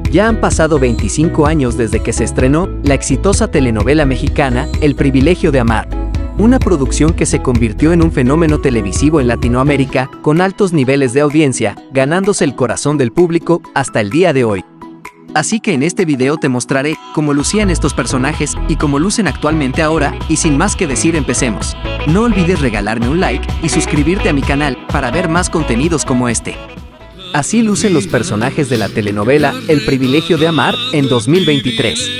Ya han pasado 25 años desde que se estrenó la exitosa telenovela mexicana El privilegio de amar, una producción que se convirtió en un fenómeno televisivo en Latinoamérica con altos niveles de audiencia, ganándose el corazón del público hasta el día de hoy. Así que en este video te mostraré cómo lucían estos personajes y cómo lucen actualmente ahora, y sin más que decir, empecemos. No olvides regalarme un like y suscribirte a mi canal para ver más contenidos como este. Así lucen los personajes de la telenovela El privilegio de amar en 2023.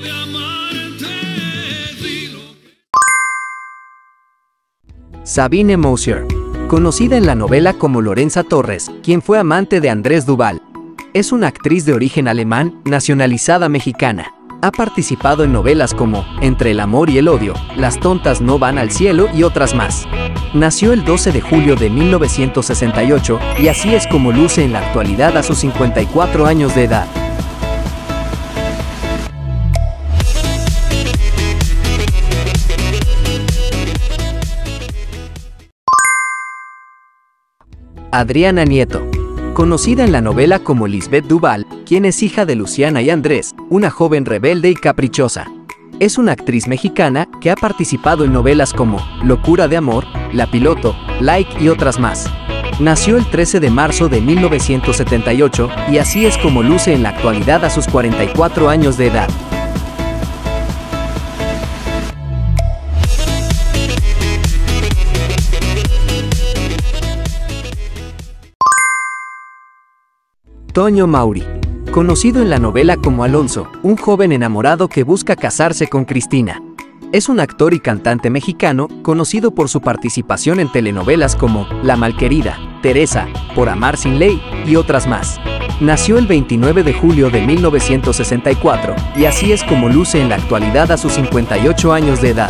Sabine Mosier, conocida en la novela como Lorenza Torres, quien fue amante de Andrés Duval. Es una actriz de origen alemán, nacionalizada mexicana. Ha participado en novelas como Entre el amor y el odio, Las tontas no van al cielo y otras más. Nació el 12 de julio de 1968 y así es como luce en la actualidad a sus 54 años de edad. Adriana Nieto, conocida en la novela como Lisbeth Duval, quien es hija de Luciana y Andrés, una joven rebelde y caprichosa. Es una actriz mexicana que ha participado en novelas como Locura de amor, La piloto, Like y otras más. Nació el 13 de marzo de 1978 y así es como luce en la actualidad a sus 44 años de edad. Toño Mauri, conocido en la novela como Alonso, un joven enamorado que busca casarse con Cristina. Es un actor y cantante mexicano, conocido por su participación en telenovelas como La malquerida, Teresa, Por amar sin ley y otras más. Nació el 29 de julio de 1964 y así es como luce en la actualidad a sus 58 años de edad.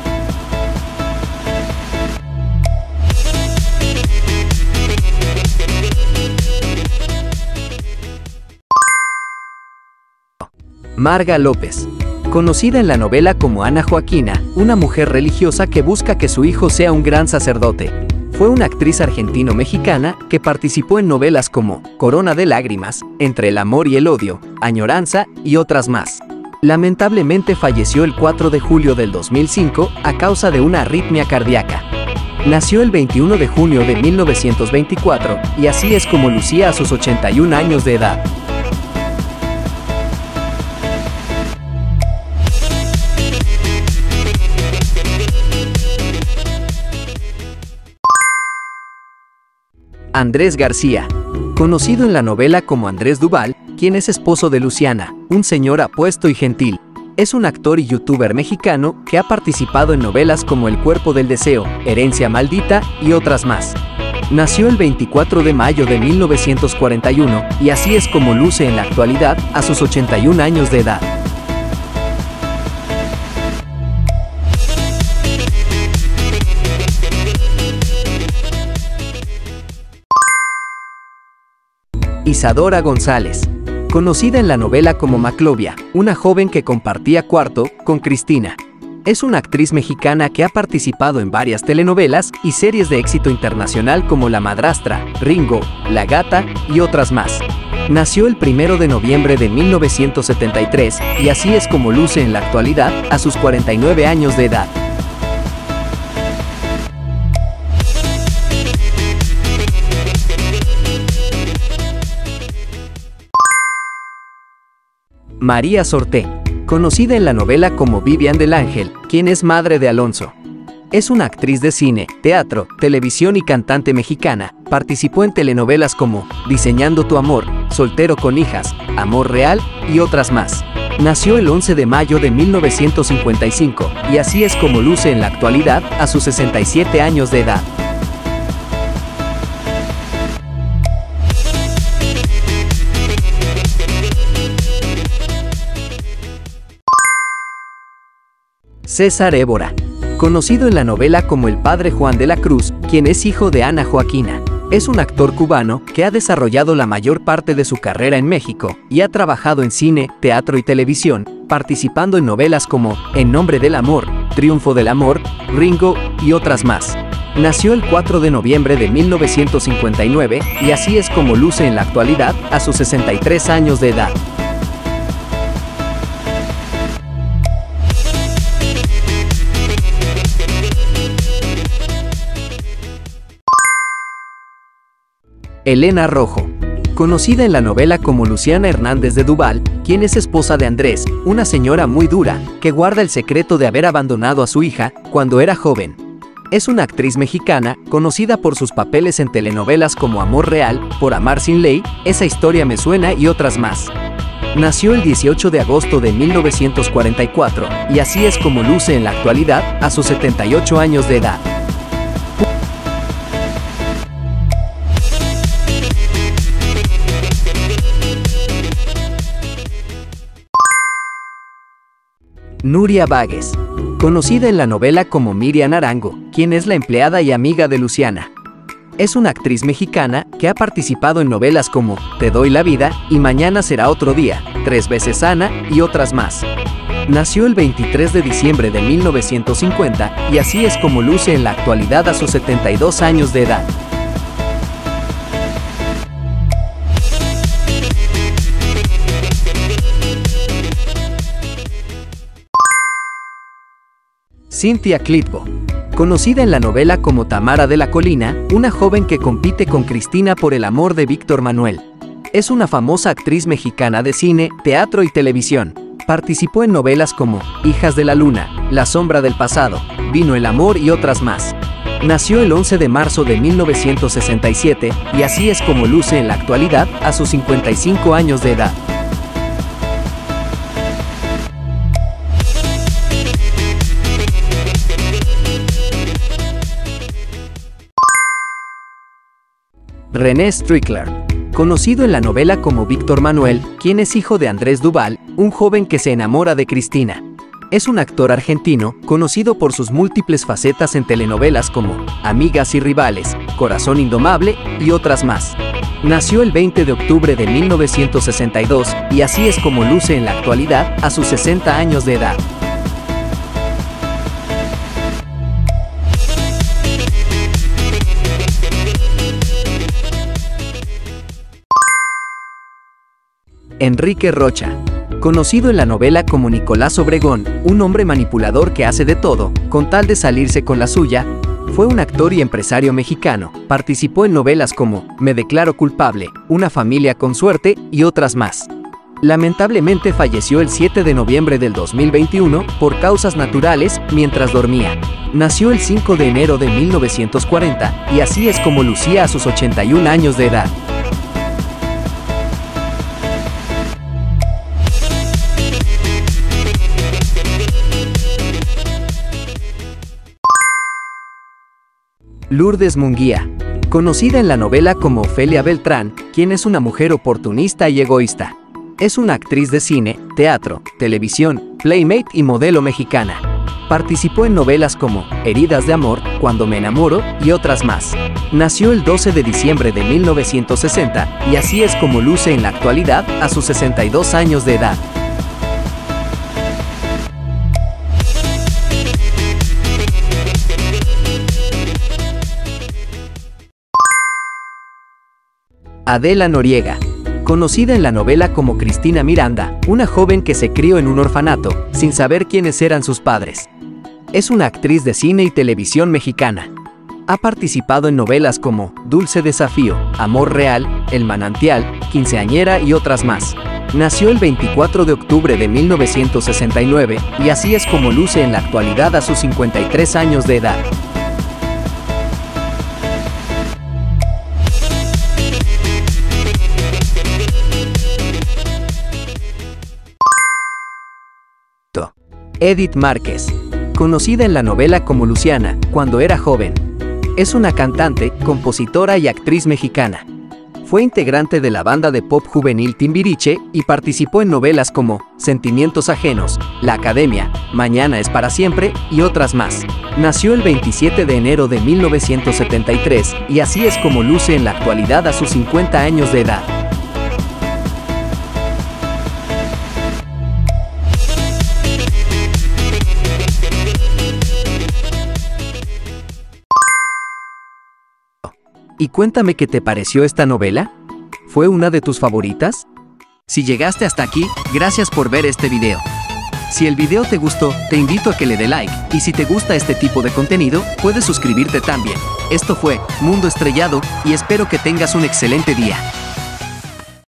Marga López, conocida en la novela como Ana Joaquina, una mujer religiosa que busca que su hijo sea un gran sacerdote. Fue una actriz argentino-mexicana que participó en novelas como Corona de lágrimas, Entre el amor y el odio, Añoranza y otras más. Lamentablemente falleció el 4 de julio del 2005 a causa de una arritmia cardíaca. Nació el 21 de junio de 1924 y así es como lucía a sus 81 años de edad. Andrés García, conocido en la novela como Andrés Duval, quien es esposo de Luciana, un señor apuesto y gentil. Es un actor y youtuber mexicano que ha participado en novelas como El cuerpo del deseo, Herencia maldita y otras más. Nació el 24 de mayo de 1941 y así es como luce en la actualidad a sus 81 años de edad. Isadora González, conocida en la novela como Maclovia, una joven que compartía cuarto con Cristina. Es una actriz mexicana que ha participado en varias telenovelas y series de éxito internacional como La madrastra, Ringo, La gata y otras más. Nació el 1 de noviembre de 1973 y así es como luce en la actualidad a sus 49 años de edad. María Sorté, conocida en la novela como Vivian del Ángel, quien es madre de Alonso. Es una actriz de cine, teatro, televisión y cantante mexicana. Participó en telenovelas como Diseñando tu amor, Soltero con hijas, Amor real y otras más. Nació el 11 de mayo de 1955 y así es como luce en la actualidad a sus 67 años de edad. César Évora, conocido en la novela como el padre Juan de la Cruz, quien es hijo de Ana Joaquina. Es un actor cubano que ha desarrollado la mayor parte de su carrera en México y ha trabajado en cine, teatro y televisión, participando en novelas como En nombre del amor, Triunfo del amor, Ringo y otras más. Nació el 4 de noviembre de 1959 y así es como luce en la actualidad a sus 63 años de edad. Elena Rojo. Conocida en la novela como Luciana Hernández de Duval, quien es esposa de Andrés, una señora muy dura, que guarda el secreto de haber abandonado a su hija cuando era joven. Es una actriz mexicana, conocida por sus papeles en telenovelas como Amor Real, Por Amar Sin Ley, Esa Historia Me Suena y otras más. Nació el 18 de agosto de 1944, y así es como luce en la actualidad, a sus 78 años de edad. Nuria Váguez. Conocida en la novela como Miriam Arango, quien es la empleada y amiga de Luciana. Es una actriz mexicana que ha participado en novelas como Te doy la vida y Mañana será otro día, 3 veces Ana y otras más. Nació el 23 de diciembre de 1950 y así es como luce en la actualidad a sus 72 años de edad. Cynthia Clitbo. Conocida en la novela como Tamara de la Colina, una joven que compite con Cristina por el amor de Víctor Manuel. Es una famosa actriz mexicana de cine, teatro y televisión. Participó en novelas como Hijas de la Luna, La Sombra del Pasado, Vino el Amor y otras más. Nació el 11 de marzo de 1967 y así es como luce en la actualidad a sus 55 años de edad. René Strickler. Conocido en la novela como Víctor Manuel, quien es hijo de Andrés Duval, un joven que se enamora de Cristina. Es un actor argentino, conocido por sus múltiples facetas en telenovelas como Amigas y Rivales, Corazón Indomable y otras más. Nació el 20 de octubre de 1962 y así es como luce en la actualidad a sus 60 años de edad. Enrique Rocha. Conocido en la novela como Nicolás Obregón, un hombre manipulador que hace de todo, con tal de salirse con la suya, fue un actor y empresario mexicano. Participó en novelas como Me declaro culpable, Una familia con suerte y otras más. Lamentablemente falleció el 7 de noviembre del 2021 por causas naturales mientras dormía. Nació el 5 de enero de 1940 y así es como lucía a sus 81 años de edad. Lourdes Munguía. Conocida en la novela como Ofelia Beltrán, quien es una mujer oportunista y egoísta. Es una actriz de cine, teatro, televisión, playmate y modelo mexicana. Participó en novelas como Heridas de Amor, Cuando me enamoro y otras más. Nació el 12 de diciembre de 1960 y así es como luce en la actualidad a sus 62 años de edad. Adela Noriega. Conocida en la novela como Cristina Miranda, una joven que se crió en un orfanato, sin saber quiénes eran sus padres. Es una actriz de cine y televisión mexicana. Ha participado en novelas como Dulce Desafío, Amor Real, El Manantial, Quinceañera y otras más. Nació el 24 de octubre de 1969 y así es como luce en la actualidad a sus 53 años de edad. Edith Márquez. Conocida en la novela como Luciana, cuando era joven. Es una cantante, compositora y actriz mexicana. Fue integrante de la banda de pop juvenil Timbiriche y participó en novelas como Sentimientos Ajenos, La Academia, Mañana es para siempre y otras más. Nació el 27 de enero de 1973 y así es como luce en la actualidad a sus 50 años de edad. Y cuéntame qué te pareció esta novela. ¿Fue una de tus favoritas? Si llegaste hasta aquí, gracias por ver este video. Si el video te gustó, te invito a que le dé like, y si te gusta este tipo de contenido, puedes suscribirte también. Esto fue Mundo Estrellado, y espero que tengas un excelente día.